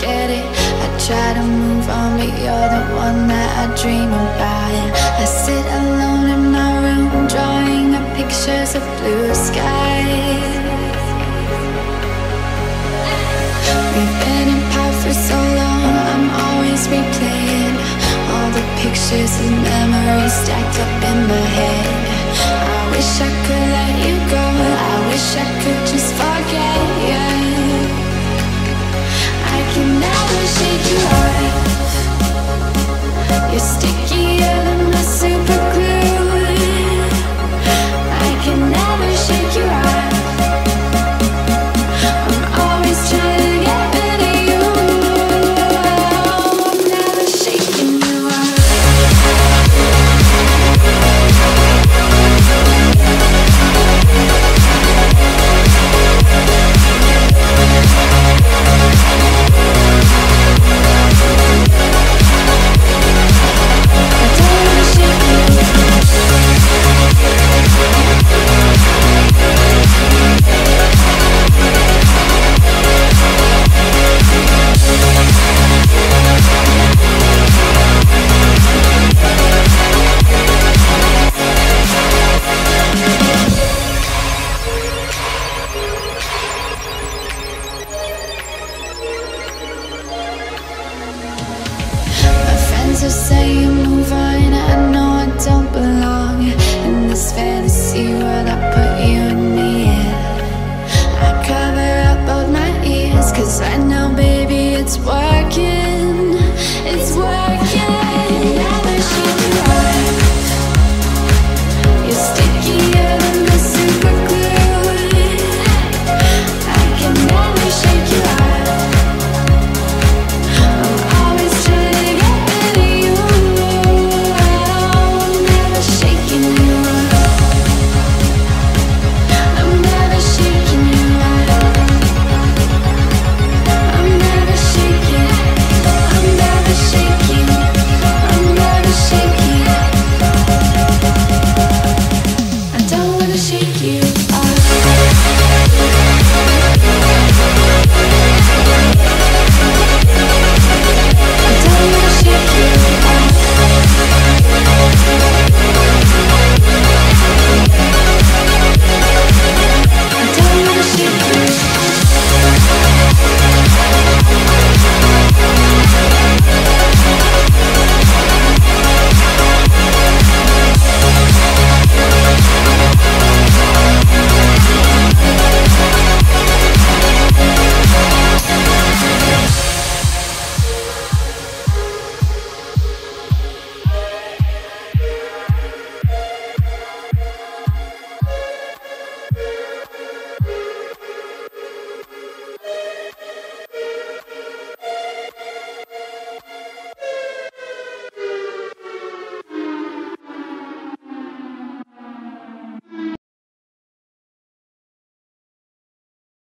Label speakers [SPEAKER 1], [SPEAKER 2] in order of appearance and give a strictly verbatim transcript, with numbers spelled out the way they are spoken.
[SPEAKER 1] forget it. I try to move on, but you're the one that I dream about. I sit alone in my room, drawing up pictures of blue skies. We've been apart for so long, I'm always replaying all the pictures and memories stacked up in my head. I wish I could let you go, I wish I could just forget you. I can never shake you off, you're sticking